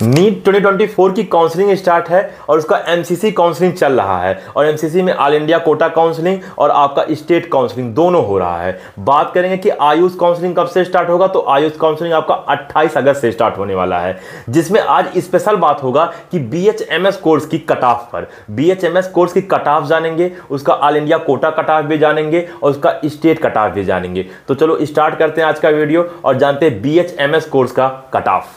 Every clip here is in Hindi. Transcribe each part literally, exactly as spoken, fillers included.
नीट ट्वेंटी ट्वेंटी फोर की काउंसलिंग स्टार्ट है और उसका एमसीसी काउंसलिंग चल रहा है और एमसीसी में ऑल इंडिया कोटा काउंसलिंग और आपका स्टेट काउंसलिंग दोनों हो रहा है। बात करेंगे कि आयुष काउंसलिंग कब से स्टार्ट होगा, तो आयुष काउंसलिंग आपका अट्ठाईस अगस्त से स्टार्ट होने वाला है, जिसमें आज स्पेशल बात होगा कि बीएचएमएस कोर्स की कट ऑफ पर बीएचएमएस कोर्स की कट ऑफ जानेंगे, उसका all India quota cut off भी जानेंगे और उसका स्टेट कट ऑफ भी जानेंगे। तो चलो स्टार्ट करते हैं आज का वीडियो और जानते हैं बीएचएमएस कोर्स का cut off.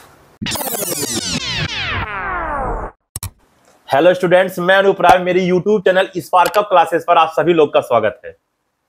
Hello students, Anoop अनूप राय, मेरी YouTube channel Spark Up Classes पर आप सभी लोग का स्वागत है।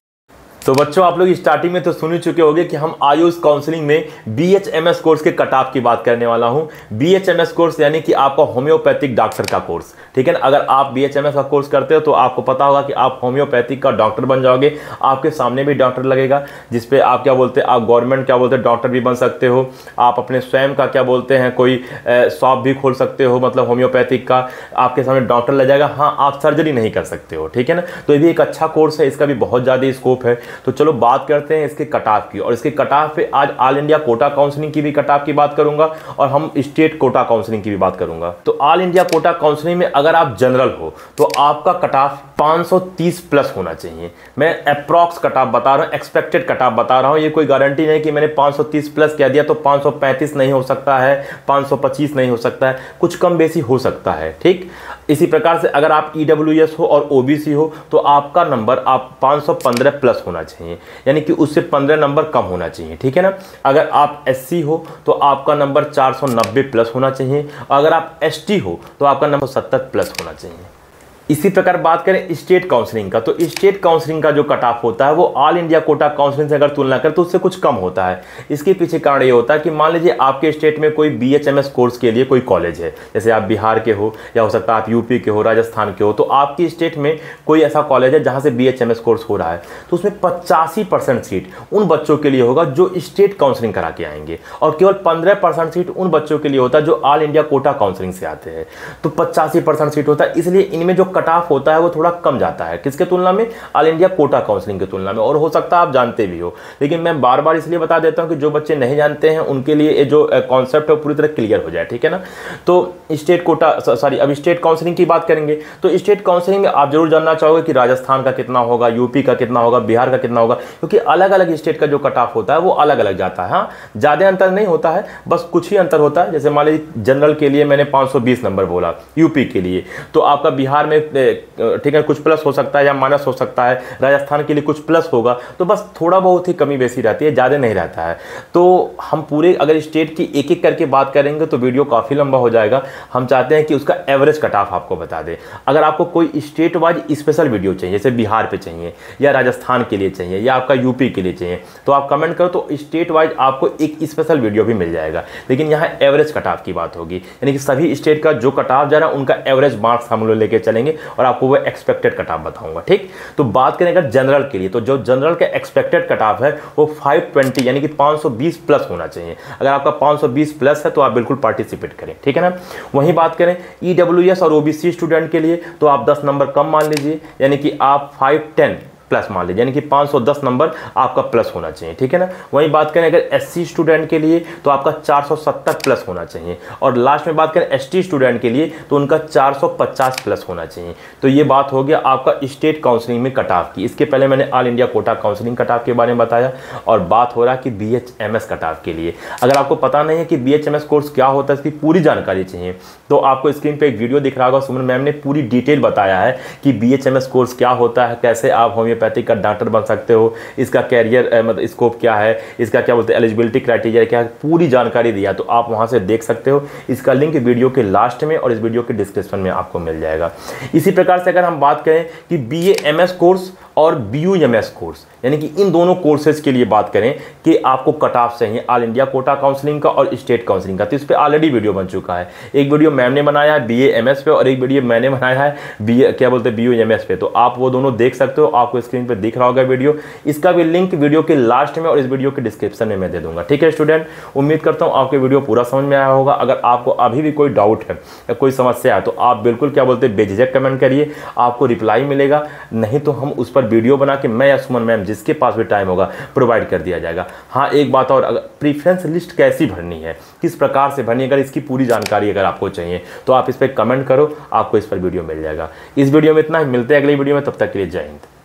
तो बच्चों, आप लोग स्टार्टिंग में तो सुन ही चुके होंगे कि हम आयुष काउंसलिंग में बीएचएमएस कोर्स के कट ऑफ की बात करने वाला हूं। बीएचएमएस कोर्स यानी कि आपका होम्योपैथिक डॉक्टर का कोर्स, ठीक है ना। अगर आप बीएचएमएस का कोर्स करते हो तो आपको पता होगा कि आप होम्योपैथिक का डॉक्टर बन जाओगे। आपके सामने भी डॉक्टर लगेगा जिसपे आप क्या बोलते हैं, आप गवर्नमेंट क्या बोलते हैं डॉक्टर भी बन सकते हो। आप अपने स्वयं का क्या बोलते हैं कोई शॉप भी खोल सकते हो, मतलब होम्योपैथिक का आपके सामने डॉक्टर लग जाएगा। हाँ, आप सर्जरी नहीं कर सकते हो, ठीक है ना। तो ये भी एक अच्छा कोर्स है, इसका भी बहुत ज़्यादा स्कोप है। तो चलो बात करते हैं इसके कट ऑफ की, और इसके कट ऑफ पे आज ऑल इंडिया कोटा काउंसलिंग की भी कट ऑफ की बात करूंगा और हम स्टेट कोटा काउंसलिंग की भी बात करूंगा। तो ऑल इंडिया कोटा काउंसलिंग में अगर आप जनरल हो तो आपका कट ऑफ पाँच सौ तीस प्लस होना चाहिए। मैं अप्रॉक्स कट ऑफ बता रहा हूं, एक्सपेक्टेड कट ऑफ बता रहा हूं। ये कोई गारंटी नहीं कि मैंने पाँच सौ तीस प्लस कह दिया तो पाँच सौ पैंतीस नहीं हो सकता है, पाँच सौ पच्चीस नहीं हो सकता है, कुछ कम बेसी हो सकता है, ठीक। इसी प्रकार से अगर आप ईडब्ल्यूएस हो और ओबीसी हो तो आपका नंबर आप पाँच सौ पंद्रह प्लस होना चाहिए, यानी कि उससे पंद्रह नंबर कम होना चाहिए, ठीक है ना। अगर आप एससी हो तो आपका नंबर चार सौ नब्बे प्लस होना चाहिए, अगर आप एसटी हो तो आपका नंबर सत्तर प्लस होना चाहिए। इसी प्रकार बात करें स्टेट काउंसलिंग का, तो स्टेट काउंसलिंग का जो कट ऑफ होता है वो ऑल इंडिया कोटा काउंसलिंग से अगर तुलना करें तो उससे कुछ कम होता है। इसके पीछे कारण ये होता है कि मान लीजिए आपके स्टेट में कोई बीएचएमएस कोर्स के लिए कोई कॉलेज है, जैसे आप बिहार के हो या हो सकता है आप यूपी के हो, राजस्थान के हो, तो आपकी स्टेट में कोई ऐसा कॉलेज है जहाँ से बीएचएमएस कोर्स हो रहा है, तो उसमें पचासी परसेंट सीट उन बच्चों के लिए होगा जो स्टेट काउंसलिंग करा के आएंगे और केवल पंद्रह परसेंट सीट उन बच्चों के लिए होता है जो ऑल इंडिया कोटा काउंसलिंग से आते हैं। तो पचासी परसेंट सीट होता है, इसलिए इनमें जो कट ऑफ होता है वो थोड़ा कम जाता है। किसके तुलना में? ऑल इंडिया कोटा काउंसलिंग की तुलना में। और हो सकता है आप जानते भी हो, लेकिन मैं बार बार इसलिए बता देता हूं कि जो बच्चे नहीं जानते हैं उनके लिए ये जो कॉन्सेप्ट है पूरी तरह क्लियर हो जाए, ठीक है ना। तो स्टेट कोटा सॉरी अब स्टेट काउंसलिंग की बात करेंगे तो स्टेट काउंसलिंग में आप जरूर जानना चाहोगे कि राजस्थान का कितना होगा, यूपी का कितना होगा, बिहार का कितना होगा, क्योंकि अलग अलग स्टेट का जो कट ऑफ होता है वो अलग अलग जाता है। हाँ, ज्यादा अंतर नहीं होता है, बस कुछ ही अंतर होता है। जैसे मान लीजिए जनरल के लिए मैंने पाँच सौ बीस नंबर बोला यूपी के लिए, तो आपका बिहार में ठीक है कुछ प्लस हो सकता है या माइनस हो सकता है, राजस्थान के लिए कुछ प्लस होगा, तो बस थोड़ा बहुत ही कमी बेसी रहती है, ज़्यादा नहीं रहता है। तो हम पूरे अगर स्टेट की एक एक करके बात करेंगे तो वीडियो काफ़ी लंबा हो जाएगा। हम चाहते हैं कि उसका एवरेज कट ऑफ आपको बता दें। अगर आपको कोई स्टेट वाइज स्पेशल वीडियो चाहिए, जैसे बिहार पे चाहिए या राजस्थान के लिए चाहिए या आपका यूपी के लिए चाहिए, तो आप कमेंट करो तो स्टेट वाइज आपको एक स्पेशल वीडियो भी मिल जाएगा। लेकिन यहाँ एवरेज कट ऑफ की बात होगी, यानी कि सभी स्टेट का जो कट ऑफ जा रहा है उनका एवरेज मार्क्स हम लोग लेके चलेंगे और आपको वो एक्सपेक्टेड कट ऑफ बताऊंगा, ठीक। तो बात करें अगर जनरल के लिए, तो जो जनरल का एक्सपेक्टेड कट ऑफ है वो पाँच सौ बीस यानी कि पाँच सौ बीस प्लस होना चाहिए। अगर आपका पाँच सौ बीस प्लस है तो आप बिल्कुल पार्टिसिपेट करें, ठीक है ना। वहीं बात करें ईडब्ल्यूएस और ओबीसी स्टूडेंट के लिए तो आप दस नंबर कम मान लीजिए, यानी कि आप पाँच सौ दस प्लस मान लीजिए, यानी कि पाँच सौ दस नंबर आपका प्लस होना चाहिए, ठीक है ना। वहीं बात करें अगर एससी स्टूडेंट के लिए तो आपका चार सौ सत्तर प्लस होना चाहिए, और लास्ट में बात करें एसटी स्टूडेंट के लिए तो उनका चार सौ पचास प्लस होना चाहिए। तो ये बात हो गया आपका स्टेट काउंसलिंग में कट ऑफ की। इसके पहले मैंने all India quota counselling cut off के बारे में बताया, और बात हो रहा है कि बीएचएमएस कट ऑफ के लिए। अगर आपको पता नहीं है कि बीएचएमएस कोर्स क्या होता है, इसकी पूरी जानकारी चाहिए, तो आपको स्क्रीन पर एक वीडियो दिख रहा होगा, सुमन मैम ने पूरी डिटेल बताया है कि बीएचएमएस कोर्स क्या होता है, कैसे आप होम्योपैथिक का डॉक्टर बन सकते हो, इसका कैरियर मतलब स्कोप क्या है, इसका क्या बोलते हैं एलिजिबिलिटी क्राइटेरिया क्या है, पूरी जानकारी दिया। तो आप वहां से देख सकते हो, इसका लिंक वीडियो के लास्ट में और इस वीडियो के डिस्क्रिप्शन में आपको मिल जाएगा। इसी प्रकार से अगर हम बात करें कि बीएएमएस कोर्स और बीयूएमएस कोर्स, यानी कि इन दोनों कोर्सेज के लिए बात करें कि आपको कट ऑफ चाहिए ऑल इंडिया कोटा काउंसलिंग का और स्टेट काउंसलिंग का, तो इस पर ऑलरेडी वीडियो बन चुका है। एक वीडियो मैम ने बनाया है बीएएमएस पे और एक वीडियो मैंने बनाया है बी क्या बोलते हैं बीयूएमएस पे, तो आप वो दोनों देख सकते हो, आपको स्क्रीन पर दिख रहा होगा वीडियो। इसका भी लिंक वीडियो के लास्ट में और इस वीडियो के डिस्क्रिप्शन में मैं दे दूंगा, ठीक है स्टूडेंट। उम्मीद करता हूँ आपको वीडियो पूरा समझ में आया होगा। अगर आपको अभी भी कोई डाउट है या कोई समस्या है तो आप बिल्कुल क्या बोलते हैं बेझिझक कमेंट करिए, आपको रिप्लाई मिलेगा, नहीं तो हम उस पर वीडियो बना के मैं या सुमन मैम जिसके पास भी टाइम होगा प्रोवाइड कर दिया जाएगा। हाँ एक बात और, अगर प्रीफ्रेंस लिस्ट कैसी भरनी है, किस प्रकार से भरनी है, अगर इसकी पूरी जानकारी अगर आपको चाहिए तो आप इस पर कमेंट करो, आपको इस पर वीडियो मिल जाएगा। इस वीडियो में इतना ही, मिलते हैं अगली वीडियो में, तब तक के लिए जय हिंद।